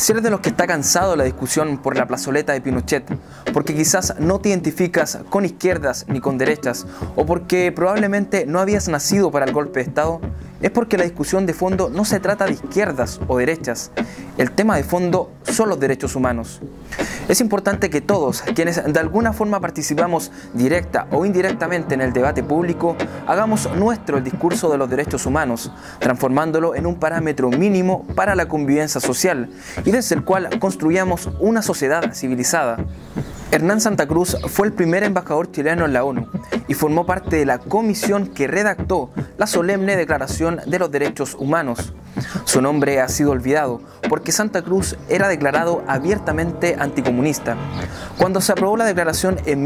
Si eres de los que está cansado de la discusión por la plazoleta de Pinochet, porque quizás no te identificas con izquierdas ni con derechas, o porque probablemente no habías nacido para el golpe de Estado, es porque la discusión de fondo no se trata de izquierdas o derechas. El tema de fondo son los derechos humanos. Es importante que todos, quienes de alguna forma participamos directa o indirectamente en el debate público, hagamos nuestro el discurso de los derechos humanos, transformándolo en un parámetro mínimo para la convivencia social y desde el cual construyamos una sociedad civilizada. Hernán Santa Cruz fue el primer embajador chileno en la ONU y formó parte de la comisión que redactó la solemne Declaración de los Derechos Humanos. Su nombre ha sido olvidado porque Santa Cruz era declarado abiertamente anticomunista. Cuando se aprobó la declaración en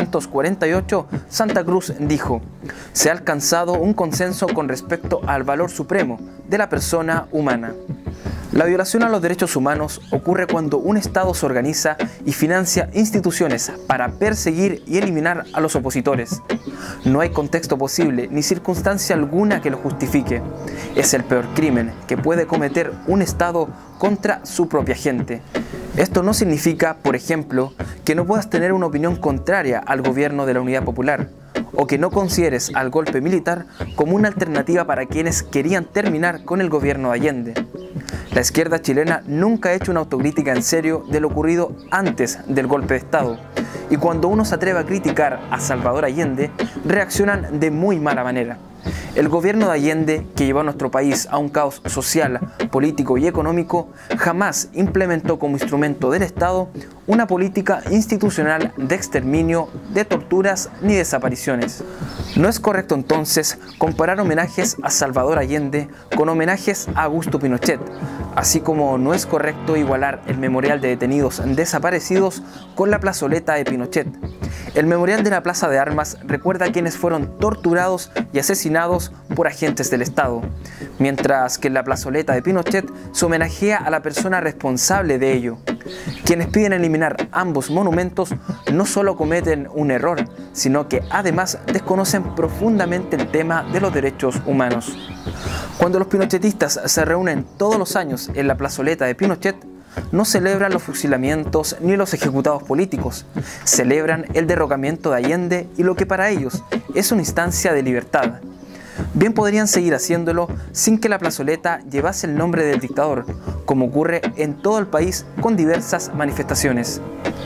1948, Santa Cruz dijo: "Se ha alcanzado un consenso con respecto al valor supremo de la persona humana". La violación a los derechos humanos ocurre cuando un Estado se organiza y financia instituciones para perseguir y eliminar a los opositores. No hay contexto posible ni circunstancia alguna que lo justifique. Es el peor crimen que puede cometer un Estado contra su propia gente. Esto no significa, por ejemplo, que no puedas tener una opinión contraria al gobierno de la Unidad Popular, o que no consideres al golpe militar como una alternativa para quienes querían terminar con el gobierno de Allende. La izquierda chilena nunca ha hecho una autocrítica en serio de lo ocurrido antes del golpe de Estado, y cuando uno se atreve a criticar a Salvador Allende, reaccionan de muy mala manera. El gobierno de Allende, que llevó a nuestro país a un caos social, político y económico, jamás implementó como instrumento del Estado una política institucional de exterminio, de torturas ni desapariciones. No es correcto entonces comparar homenajes a Salvador Allende con homenajes a Augusto Pinochet, así como no es correcto igualar el memorial de detenidos desaparecidos con la plazoleta de Pinochet. El memorial de la Plaza de Armas recuerda a quienes fueron torturados y asesinados por agentes del Estado, mientras que en la plazoleta de Pinochet se homenajea a la persona responsable de ello. Quienes piden eliminar ambos monumentos no solo cometen un error, sino que además desconocen profundamente el tema de los derechos humanos. Cuando los pinochetistas se reúnen todos los años en la plazoleta de Pinochet, no celebran los fusilamientos ni los ejecutados políticos, celebran el derrocamiento de Allende y lo que para ellos es una instancia de libertad. Bien podrían seguir haciéndolo sin que la plazoleta llevase el nombre del dictador, como ocurre en todo el país con diversas manifestaciones.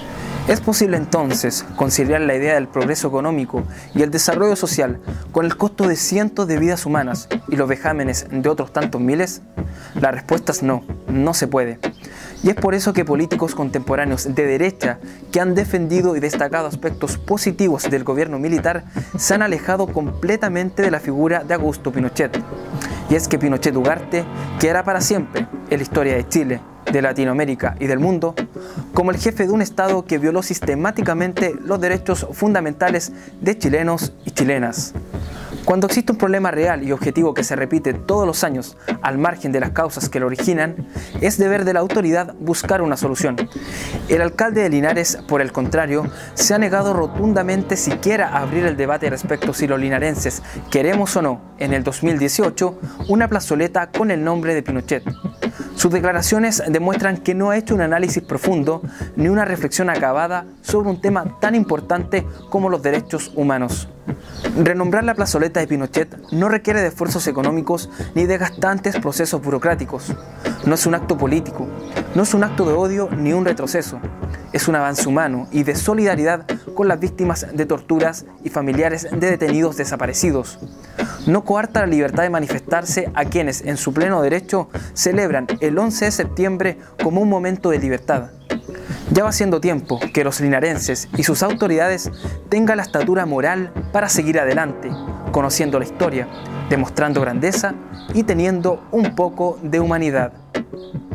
¿Es posible entonces conciliar la idea del progreso económico y el desarrollo social con el costo de cientos de vidas humanas y los vejámenes de otros tantos miles? La respuesta es no, no se puede. Y es por eso que políticos contemporáneos de derecha que han defendido y destacado aspectos positivos del gobierno militar se han alejado completamente de la figura de Augusto Pinochet. Y es que Pinochet Ugarte quedará para siempre en la historia de Chile, de Latinoamérica y del mundo como el jefe de un Estado que violó sistemáticamente los derechos fundamentales de chilenos y chilenas. Cuando existe un problema real y objetivo que se repite todos los años al margen de las causas que lo originan, es deber de la autoridad buscar una solución. El alcalde de Linares, por el contrario, se ha negado rotundamente siquiera a abrir el debate respecto si los linarenses queremos o no, en el 2018, una plazoleta con el nombre de Pinochet. Sus declaraciones demuestran que no ha hecho un análisis profundo ni una reflexión acabada sobre un tema tan importante como los derechos humanos. Renombrar la plazoleta de Pinochet no requiere de esfuerzos económicos ni de desgastantes procesos burocráticos. No es un acto político, no es un acto de odio ni un retroceso. Es un avance humano y de solidaridad con las víctimas de torturas y familiares de detenidos desaparecidos. No coarta la libertad de manifestarse a quienes, en su pleno derecho, celebran el 11 de septiembre como un momento de libertad. Ya va siendo tiempo que los linarenses y sus autoridades tengan la estatura moral para seguir adelante, conociendo la historia, demostrando grandeza y teniendo un poco de humanidad.